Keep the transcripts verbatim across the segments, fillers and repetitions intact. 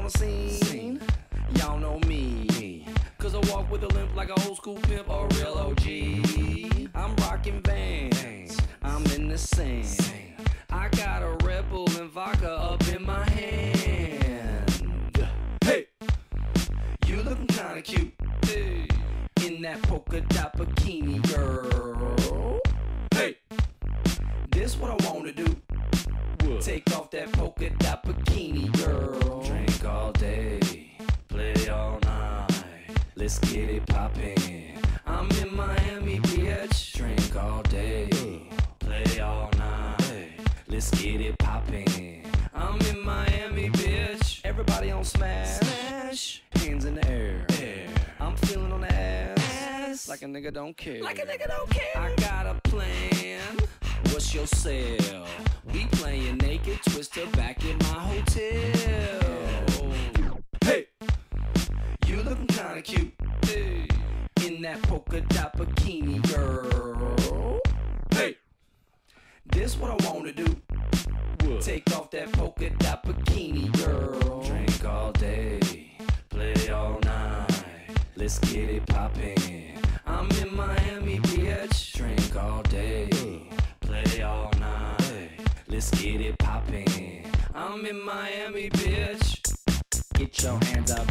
the scene. Y'all know me, cause I walk with a limp like an old school pimp or a real O G. I'm rocking Vans, I'm in the scene. I got a Red Bull and vodka up in my hand. Hey, you looking kinda cute, hey, in that polka dot bikini, girl. Hey, this what I wanna do. What? Take off that polka dot bikini, girl. Drink all day, play all night. Let's get it poppin'. I'm in Miami, bitch. Drink all day, play all night. Let's get it poppin'. I'm in Miami, bitch. Everybody on smash, smash. Hands in the air, air. I'm feeling on the ass, ass. Like a nigga don't care. Like a nigga don't care. I got a plan. What's your sale? We playin' naked twister back in my hotel. Hey, you looking kinda cute, hey, in that polka dot bikini, girl. Hey, this what I wanna do. What? Take off that polka dot bikini, girl. Drink all day, play all night. Let's get it poppin'. I'm in Miami, bitch. Drink all day, play all night. Let's get it poppin'. I'm in Miami, bitch. Get your hands up.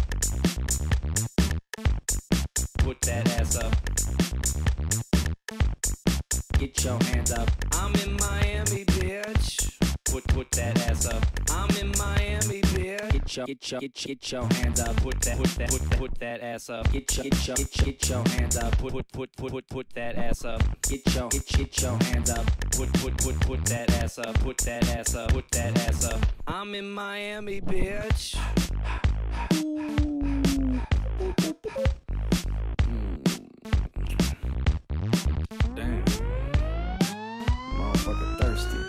Put that ass up. Get your hands up. I'm in Miami, bitch. Put put that ass up. I'm in Miami, bitch. Get your get your get your, get your hands up. Put that put that put put that ass up. Get your get your get your, get your hands up. Put put put put put put that ass up. Get your get get your hands up. Put put put put that ass up. Put that ass up. Put that ass up. I'm in Miami, bitch. Mm. Damn. Motherfucker thirsty.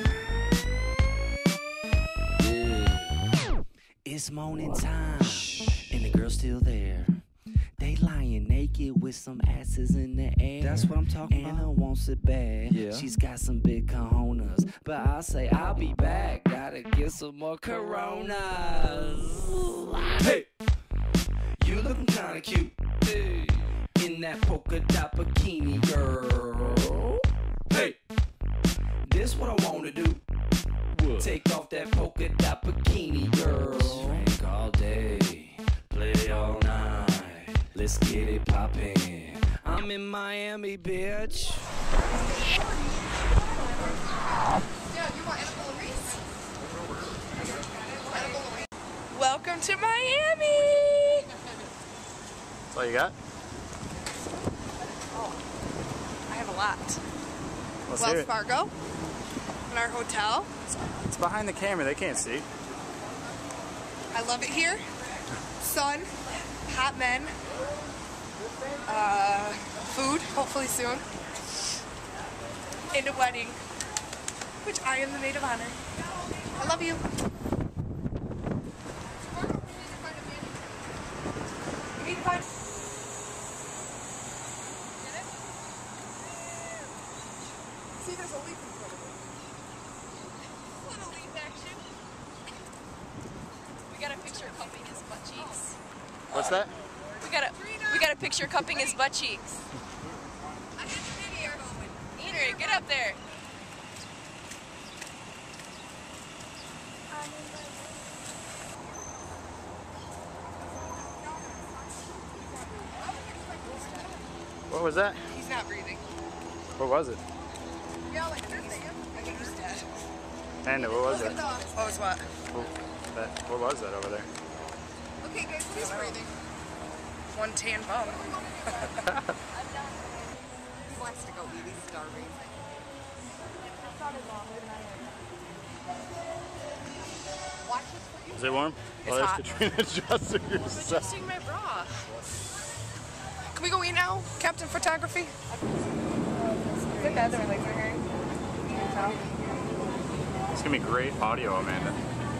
It's morning time, and the girl's still there. They lying naked with some asses in the air. That's what I'm talking Anna about. Anna wants it bad. Yeah. She's got some big cojones, but I say I'll be back. Gotta get some more Coronas. Hey, you looking kinda cute, hey, in that polka dot bikini, girl. Hey, this what I wanna do. What? Take off that polka dot bikini, girl. Drink all day, play all night. Let's get it poppin'. I'm in Miami, bitch. Welcome to Miami. That's all you got? Oh, I have a lot. Let's Wells hear it. Fargo, in our hotel. It's behind the camera, they can't see. I love it here. Sun, hot men, uh, food, hopefully soon, and a wedding, which I am the maid of honor. I love you. You need to find. See, there's a leaf in front of me. Little leaf action. We got a picture cupping his butt cheeks. What's that? We got a we got a picture cupping his butt cheeks. I have a video going. Eater, get up there. What was that? He's not breathing. What was it? Yeah, like this thing. I think he's dead. Panda, what was it? What was what? What, that, what was that over there? Okay, guys, he's breathing. One tan bum. He wants to go eat. He's starving. Watch this for you. Is it warm? It's oh, hot. Katrina adjusting yourself. Adjusting my bra. Can we go eat now, Captain Photography? Is it bad that my legs are hairy? It's gonna be great audio, Amanda.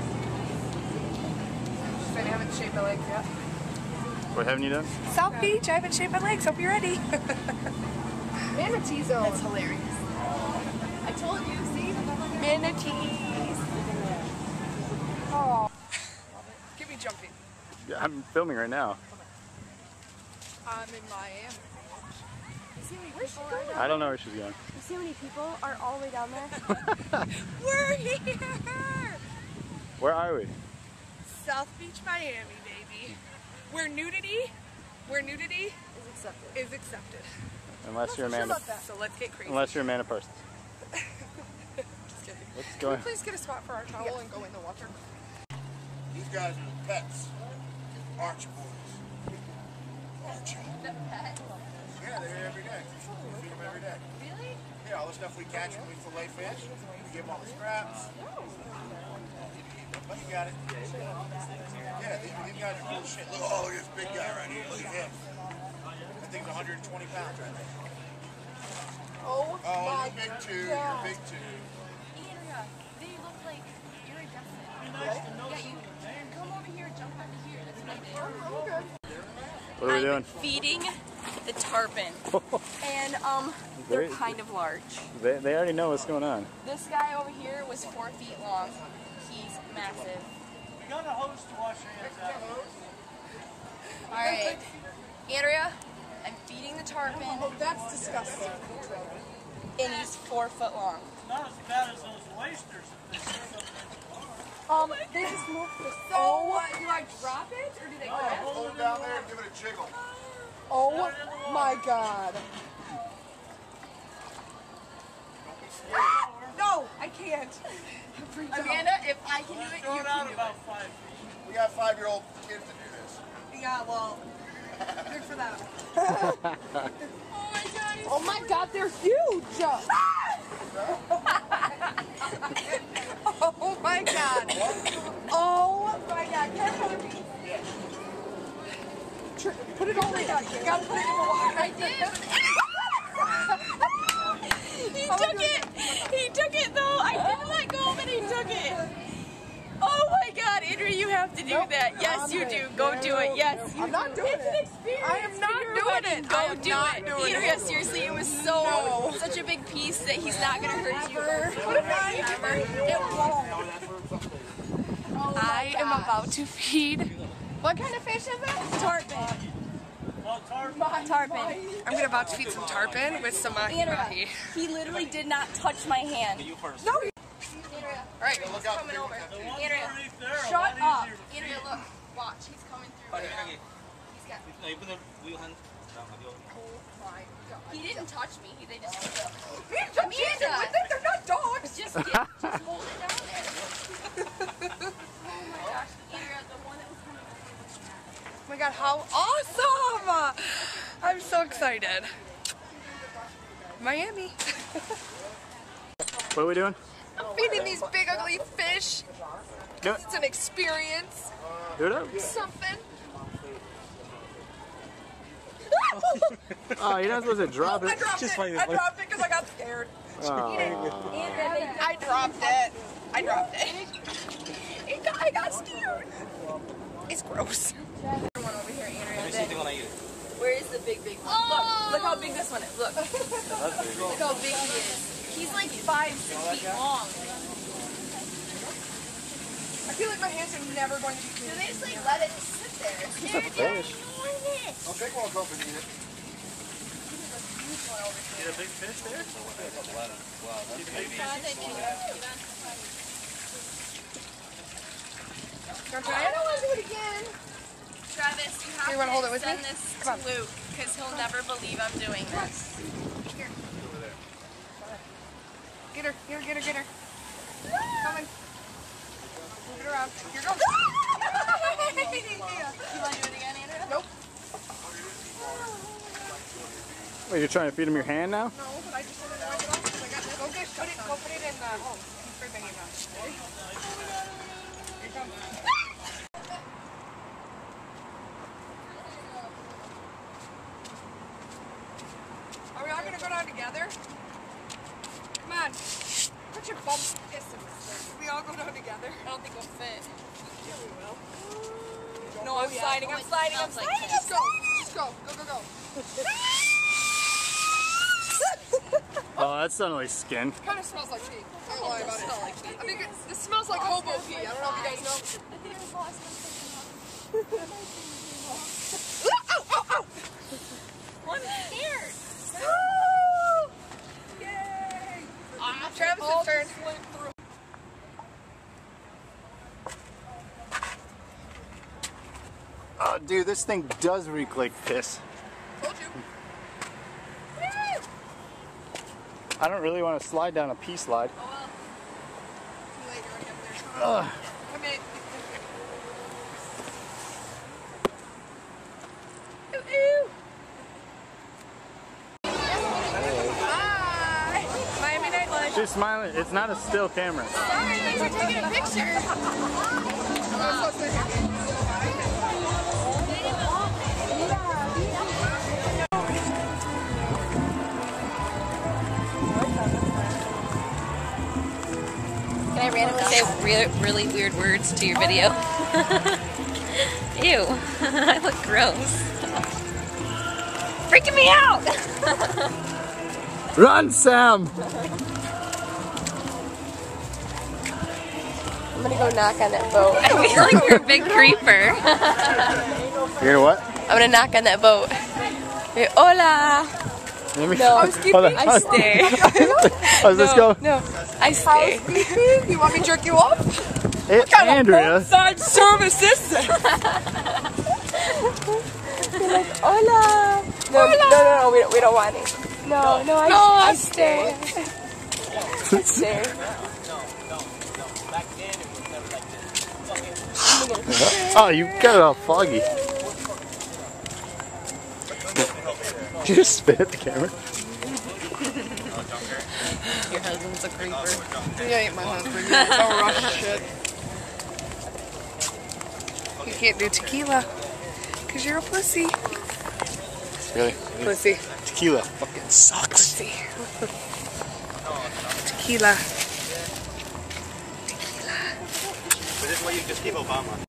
I haven't shaved my legs yet. What haven't you done? South Beach, I haven't shaved my legs. Hope you're ready. Manatee zone. That's hilarious. I told you, see? Manatees. Oh. Give me you jumping? Yeah, I'm filming right now. I'm in Miami. You see how many people are down I don't know where she's going. You see how many people are all the way down there? We're here! Where are we? South Beach, Miami, baby. Where nudity, where nudity Is accepted. is accepted. Unless you're a man. Of, So let's get crazy. unless you're a man of Parsons. Just kidding. Let's Can go. we please get a spot for our towel and go in the water? These guys are the pets. Archer boys. Archer. The pet? Yeah, they're here every day. We feed them every day. Really? Yeah, all the stuff we catch when we fillet fish, we give them all the scraps. But you got it. Yeah, these, these guys are cool shit. Look, oh, look at this big guy right here. Look at him. That thing's one hundred twenty pounds right there. Oh, Oh, my you're big too. God. You're big too. Andrea, they look like iridescent. Yeah, you come over here, jump under here. That's what I did. Oh, good. What are we I'm doing? feeding the tarpon. And, um, they're They- kind of large. They, they already know what's going on. This guy over here was four feet long. He's massive. We got a hose to wash your hands out. Alright. Andrea, I'm feeding the tarpon, Oh, that's disgusting. and he's four foot long. Not as bad as those oysters. Um, they just moved the So, what, do I drop it, or do they grab it? Hold it down there and give it a jiggle. Oh, my God. No, I can't. I'm freaked out. Amanda, if I can do it, Throw you it can out do it. about five feet. We got five-year-old kids to do this. Yeah, well, good for them. Oh my god. Oh my God, they're huge! Oh my God! Oh my God! Can I have another piece? Tr- Put it over. You gotta put it in the water. I did. He took it. He took it though. I didn't let go, but he took it. Oh my God, Andrea, you have to do Nope. that. Yes, I'm you gonna- do. Go do it. Yes, you I'm not do. doing It's it. an experience. I am not for your doing wedding. it. Go I am do not it. doing Andrea, it. seriously, it was so No. such a big piece that he's not gonna hurt you. What if I Ever. It won't. I am about to feed What kind of fish is it? tarpon. Well, tarpon. Tarpon. I'm gonna about to feed some tarpon with some mahi Andrea, mahi. he literally did not touch my hand. No. Andrea, Alright, Look he's out, coming big over. The ones Andrea, underneath there are a shut lot up. easier to feed. Andrea, look. Watch, he's coming through right now. He's got. 나 이번에 우유 한 장 가져. He didn't touch me. He they just. Man, jump in with it. They're not dogs. Just get, just hold it down there. Oh my gosh, Andrea, the one that was coming. Oh my God, how awesome! I'm so excited. Miami. What are we doing? I'm feeding these big ugly fish. Do it. It's an experience. Do it up. Something. Oh, you're not supposed to drop I it. dropped it. I dropped it because I got scared. Oh. I dropped it. I dropped it. It got, I got scared. It's gross. One over here, Andrea. Where is the big, big one? Look, look how big this one is. Look. Look how big he is. He's like five, six feet long. I feel like my hands are never going to be So clean. they just like let it sit there. It's just a fish. I'll take one up and eat it. See a big fish there? Don't try it. I don't want to do it again. Travis, you have You wanna hold it to with send me? this Come to on. Luke because he'll never believe I'm doing this. Here. Get her. Get her. Get her. Get her. Coming. Move it around. Here goes. You want to do it again, Andrea? Nope. Wait, you're trying to feed him your hand now? No, but I just wanted to wipe it off because I got this. Go get, put it, go put it in the home. He's right behind us. Ready? Here it comes. Are we all gonna go down together? Come on. Put your bum piss in this thing. We all go down together. I don't think we'll fit. Yeah, we will. No, I'm sliding, I'm sliding, I'm Sounds like Just this. this. go. Just go. Go, go, go. Oh, that's suddenly skin. Kind of smells like pee. Don't lie about it. I mean, it, this smells like hobo pee. I don't know if you guys know. I think it was the last one. I'm scared. Yay! Uh, Travis's turn. Oh, dude, this thing does reek like piss. Told you. I don't really want to slide down a pee slide. Oh well. Too late, you're already up there. Ugh. Come in. Ooh, ooh. Hi. Miami Nightlife. She's smiling. It's not a still camera. Sorry, thanks for taking a picture. I'm so sorry. Can I randomly say re really weird words to your video? Ew, I look gross. Freaking me out! Run, Sam! I'm gonna go knock on that boat. I feel like you're a big creeper. You're gonna what? I'm gonna knock on that boat. Hey, hola! Let me No, hold on. I stay. How's this go? No, I stay. Housekeeping? You want me to jerk you off? It's Andrea. Side service is this? Hola! No, no, no, no, we don't, we don't want it. No, no, I, No, I I stay. I stay. Oh, you got it all foggy. Did you just spit at the camera? Your husband's a creeper. You ain't my husband. You're a rush shit. You can't do tequila. Because you're a pussy. Really? Pussy. Tequila fucking sucks. Pussy. Tequila. But this way you just keep Obama.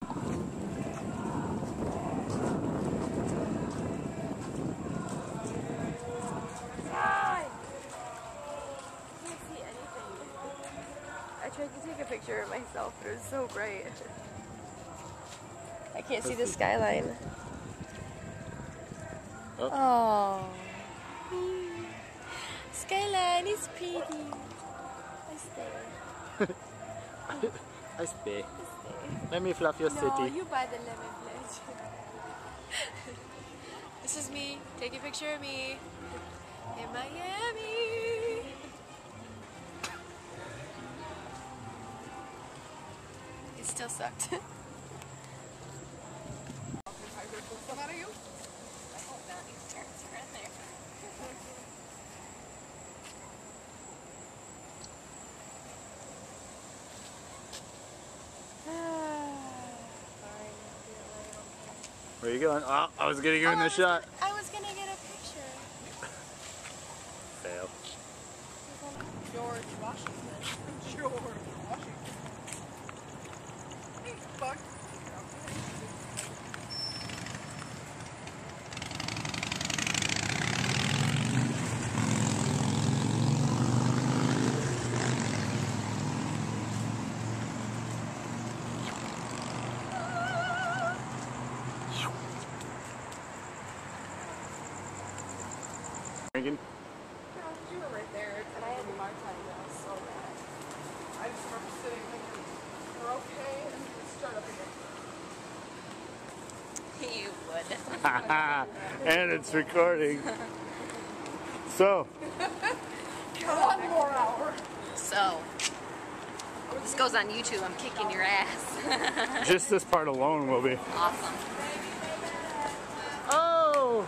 I tried to take a picture of myself, but it was so bright. I can't see the skyline. Oh. Skyline is pretty. I stay. I stay. Let me fluff your No, city. you buy the lemon pledge. This is me. Take a picture of me in Miami. It still sucked. Where you going? Oh, I was gonna give him the shot. I was gonna get a picture. Fail. George Washington. George Washington. Hey, fuck. Drinking? You were right there, and I had a hard time now, so bad. I just remember sitting thinking, we're okay, and then start up again. You would. And it's recording. So, One more hour. So, this goes on YouTube. I'm kicking your ass. just this part alone will be. Awesome. Oh!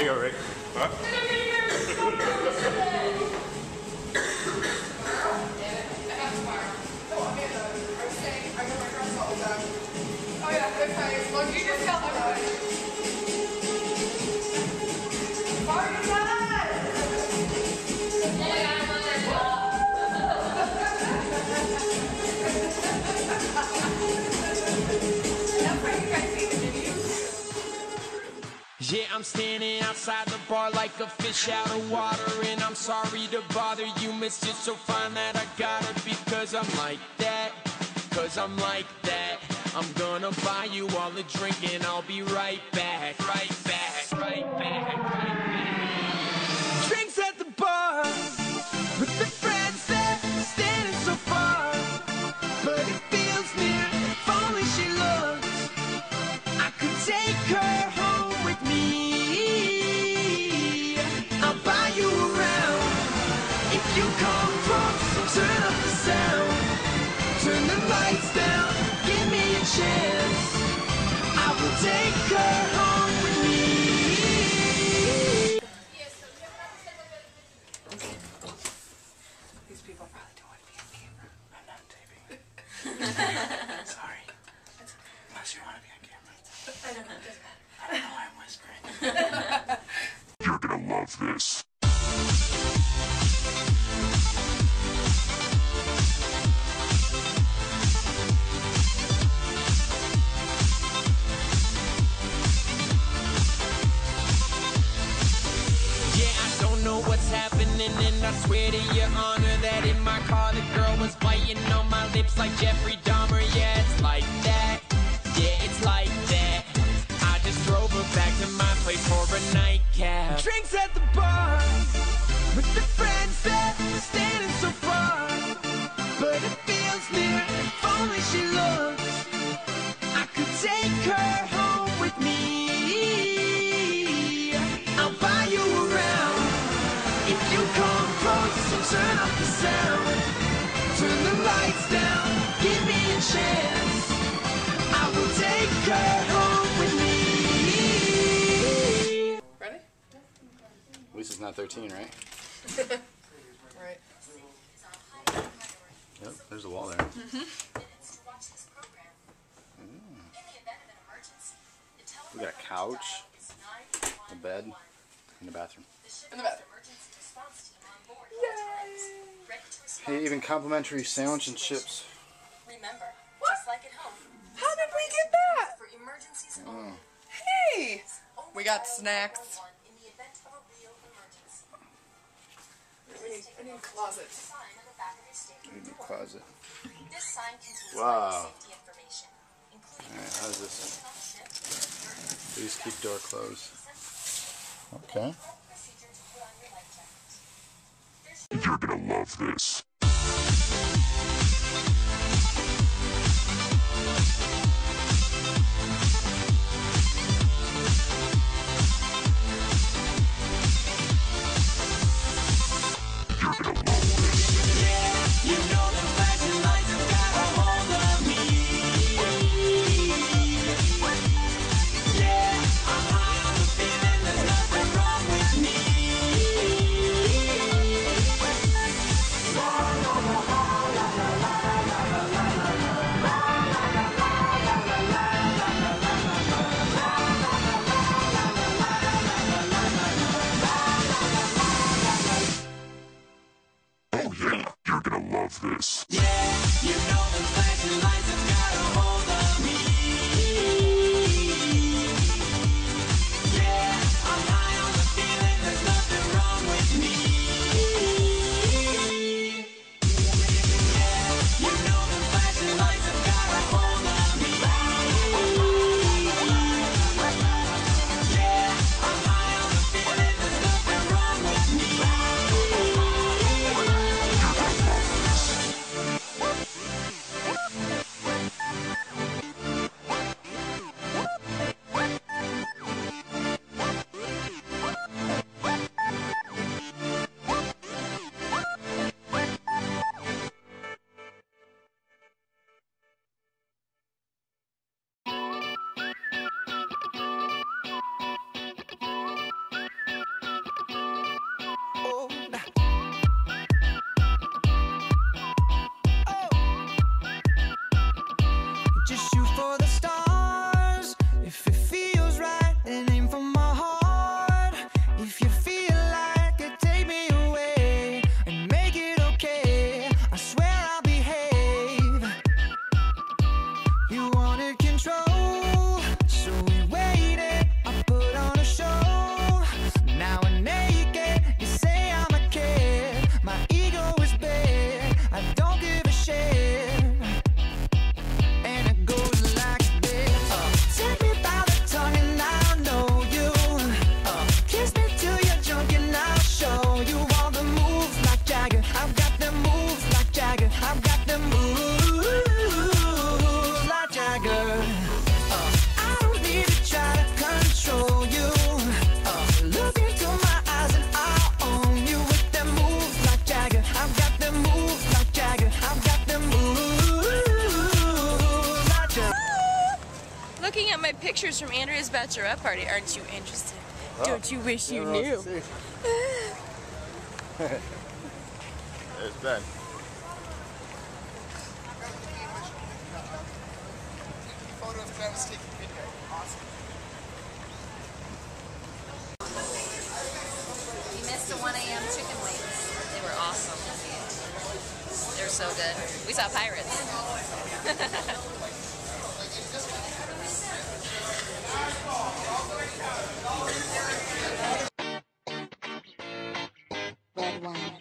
you go, Rick. Huh? Oh yeah, they're nice. Look, you just tell everybody. Party time! Yeah, I'm standing outside the bar like a fish out of water, and I'm sorry to bother you, miss. It's so fine that I gotta be, cause I'm like that, cause I'm like that. I'm gonna buy you all a drink and I'll be right back, right back, right back, right back. Drinks at the bar with the friends that standing so far, but it feels near, if only she looks, I could take her home with me. I'll buy you around if you come close. Turn up the sound, turn the lights down, give me a chance. I will take her home with me. These people probably don't want to be on camera. I'm not taping. Sorry. Unless you want to be on camera. I don't know, it doesn't matter. I don't know why I'm whispering. You're gonna love this. And I swear to your honor that in my car the girl was biting on my lips like Jeffrey Dahmer. Yeah, it's like that. Yeah, it's like that. I just drove her back to my place for a nightcap. Drinks at the bar with the friends that standing so far, but it feels near, if only she looks, I could take her home with me. I'll buy you around if you come close. So turn up the sound, turn the lights down, give me a chance. I will take her home with me. Ready? Lisa's not thirteen, right? Right. Yep, there's a wall there. Mm-hmm. Mm. We got a couch, a bed, and a bathroom. In the bathroom. Hey, even complimentary sandwich and chips. Remember, just like at home. How did we get that? For emergencies Oh. only. Hey! We got snacks. In the event of a real emergency. We need, I need a closet. Sign on the back of your statement. In the closet. This sign contains Wow. safety information, including Alright, how's this? on the ship, Please keep door closed. Okay. procedure to put on your life jacket. You're gonna love this. This. Yeah, you know the flashing lights have got a hold of me. Yeah, I'm high on the feeling there's nothing wrong with me. Yeah, you know the flashing lights have got a hold of me. Yeah, I'm high on the feeling there's nothing wrong with me. from Andrea's bachelorette party. Aren't you interested? Oh, Don't you wish you never knew? else to see. There's Ben. Photo of Travis taking video. Awesome. We missed the one A M chicken wings. They were awesome. They were so good. We saw pirates. Red wine.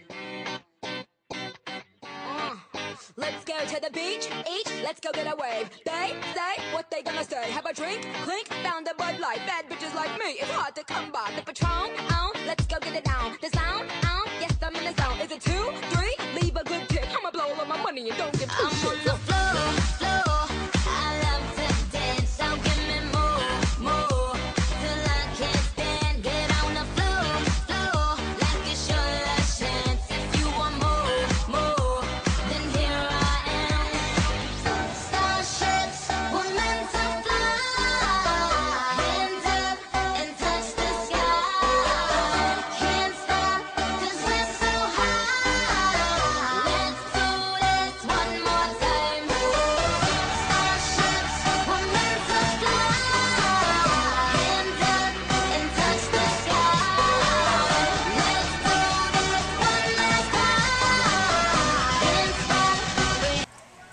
Uh, let's go to the beach, eat, let's go get a wave. They say what they gonna say. Have a drink, clink, found a Bud Light. Bad bitches like me, it's hard to come by. The Patron, on, let's go get it down. The sound, on, yes I'm in the zone. Is it two, three? Leave a good tip. I'ma blow all of my money and don't give two shits. I'm on the floor, floor. I love to dance, so give me more, more. Till I can't stand, get on the floor, floor. Like it's your last chance. If you want more, more, then here I am. Starships were meant to fly. Hands up and touch the sky. Can't stop 'cause we're so high. Let's do this one more time. Starships were meant to fly. Hands up and touch the sky. Let's do this one last time. Can't stop.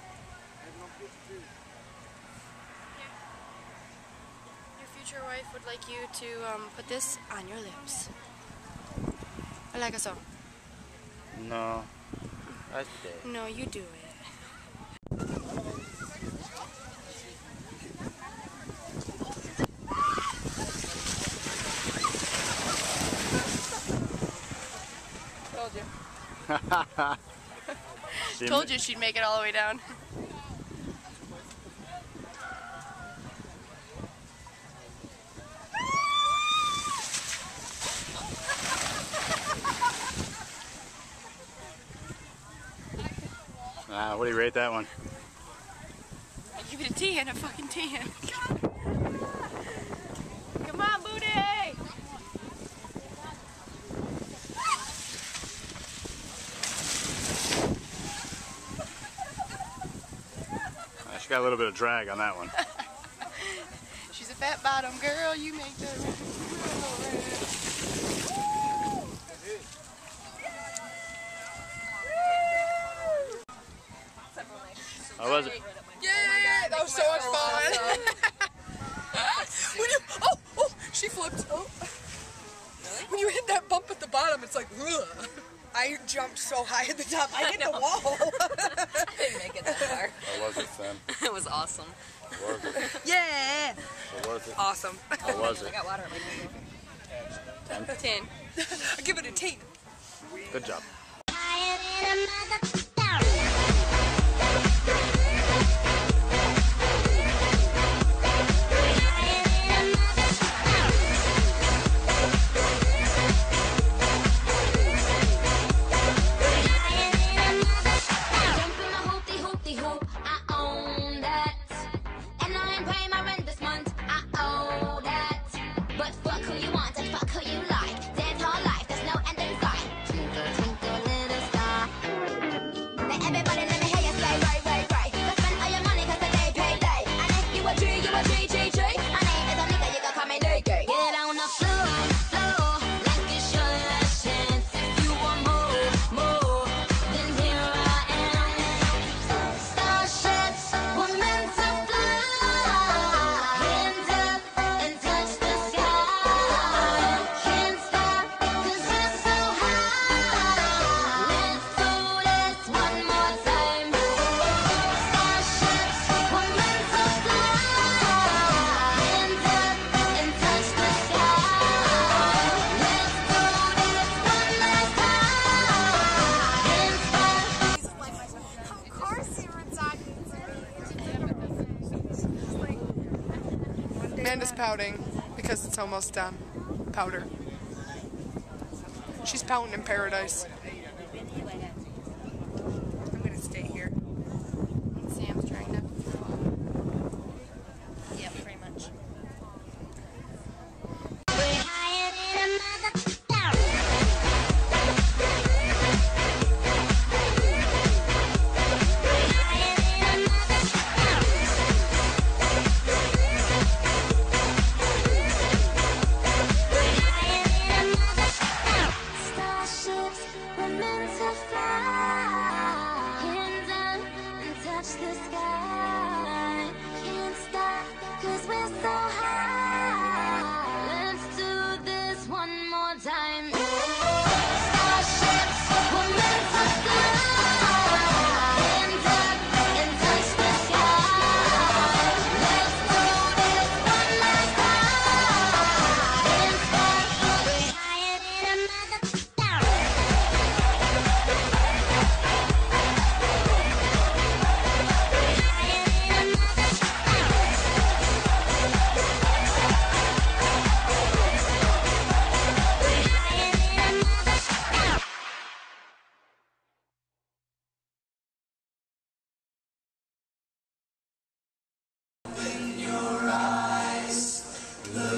Your future wife would like you to um, put this on your lips. I like it so. No. I stay. No, you do it. Told you. Told you she'd make it all the way down. Ah, what do you rate that one? I give it a T and a fucking ten. Come on, booty! Ah, she got a little bit of drag on that one. She's a fat bottom girl. You make the. How was it? Yeah, that was so much fun. When you, oh, oh, she flipped. Oh. When you hit that bump at the bottom, it's like, ugh. I jumped so high at the top. I hit the wall. I didn't make it that far. How was it, Sam? It was awesome. How was it? Yeah. How was it? Awesome. How was I it? got water in my nose. Ten. I give it a ten. Good job. Amanda's pouting because it's almost done. Powder. She's pouting in paradise. I'm gonna stay here. Sam's trying to. Yeah, pretty much.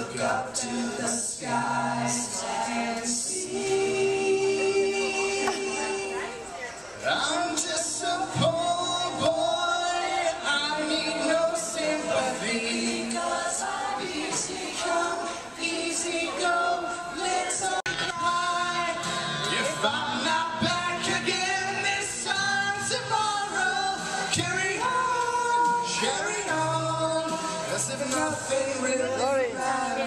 look up to the skies and see. I'm just a poor boy, I need no sympathy. Cause I'm easy come, easy go, little cry. If I'm not back again this time tomorrow, carry on, carry on, as if nothing really matters.